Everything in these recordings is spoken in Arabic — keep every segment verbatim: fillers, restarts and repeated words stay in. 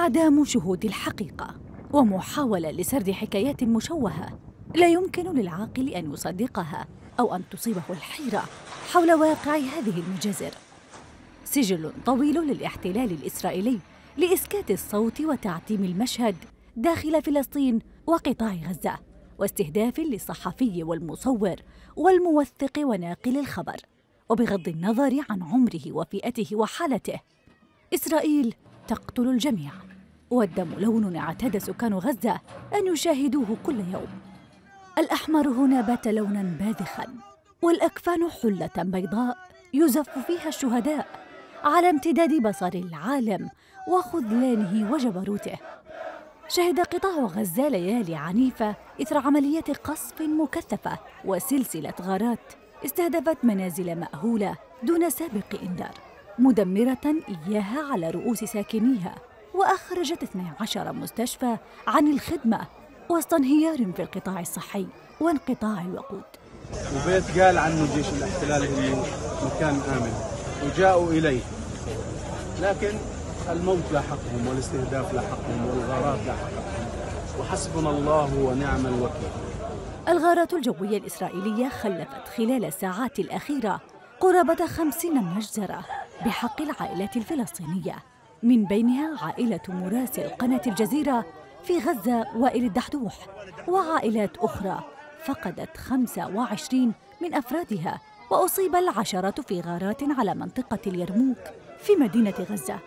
انعدام شهود الحقيقة ومحاولة لسرد حكايات مشوهة لا يمكن للعاقل أن يصدقها أو أن تصيبه الحيرة حول واقع هذه المجازر. سجل طويل للاحتلال الإسرائيلي لإسكات الصوت وتعتيم المشهد داخل فلسطين وقطاع غزة، واستهداف للصحفي والمصور والموثق وناقل الخبر، وبغض النظر عن عمره وفئته وحالته. إسرائيل تقتل الجميع، والدم لون اعتاد سكان غزة أن يشاهدوه كل يوم. الأحمر هنا بات لوناً باذخاً، والأكفان حلة بيضاء يزف فيها الشهداء على امتداد بصر العالم وخذلانه وجبروته. شهد قطاع غزة ليالي عنيفة إثر عمليات قصف مكثفة وسلسلة غارات استهدفت منازل مأهولة دون سابق إنذار، مدمرة إياها على رؤوس ساكنيها، وأخرجت اثني عشر مستشفى عن الخدمة وسط انهيار في القطاع الصحي وانقطاع الوقود. وبيت قال عنه جيش الاحتلال انه مكان آمن وجاءوا إليه، لكن الموت لاحقهم والاستهداف لاحقهم والغارات لاحقهم، وحسبنا الله ونعم الوكيل. الغارات الجوية الإسرائيلية خلفت خلال الساعات الأخيرة قرابة خمسين مجزرة بحق العائلات الفلسطينية، من بينها عائلة مراسل قناة الجزيرة في غزة وائل الدحدوح، وعائلات أخرى فقدت خمسة وعشرين من أفرادها، وأصيب العشرة في غارات على منطقة اليرموك في مدينة غزة.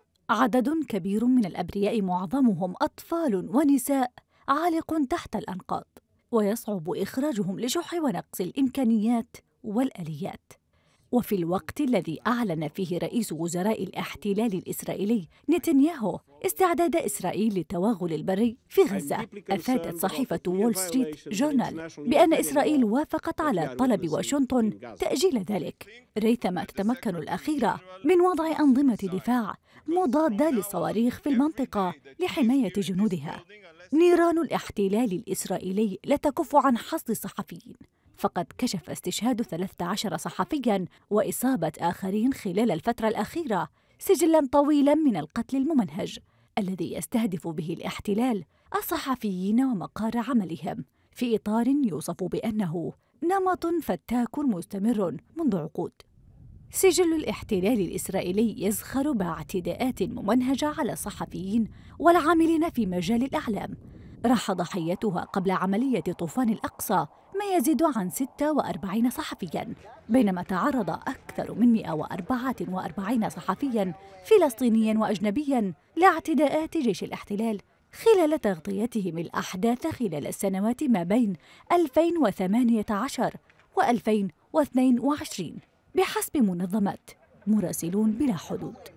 عدد كبير من الأبرياء معظمهم أطفال ونساء عالق تحت الأنقاض، ويصعب إخراجهم لشح ونقص الإمكانيات والآليات. وفي الوقت الذي أعلن فيه رئيس وزراء الاحتلال الإسرائيلي نتنياهو استعداد إسرائيل للتوغل البري في غزة، أفادت صحيفة وول ستريت جورنال بأن إسرائيل وافقت على طلب واشنطن تأجيل ذلك، ريثما تتمكن الأخيرة من وضع أنظمة دفاع مضادة للصواريخ في المنطقة لحماية جنودها. نيران الاحتلال الإسرائيلي لا تكف عن حصد الصحفيين، فقد كشف استشهاد ثلاثة عشر صحفياً وإصابة آخرين خلال الفترة الأخيرة سجلاً طويلاً من القتل الممنهج الذي يستهدف به الاحتلال الصحفيين ومقار عملهم، في إطار يوصف بأنه نمط فتاك مستمر منذ عقود. سجل الاحتلال الإسرائيلي يزخر باعتداءات ممنهجة على الصحفيين والعاملين في مجال الإعلام. راح ضحيتها قبل عملية طوفان الأقصى ما يزيد عن ستة وأربعين صحفياً، بينما تعرض أكثر من مئة وأربعة وأربعين صحفياً فلسطينياً وأجنبياً لاعتداءات جيش الاحتلال خلال تغطيتهم الأحداث خلال السنوات ما بين ألفين وثمانية عشر وألفين واثنين وعشرين بحسب منظمة مراسلون بلا حدود.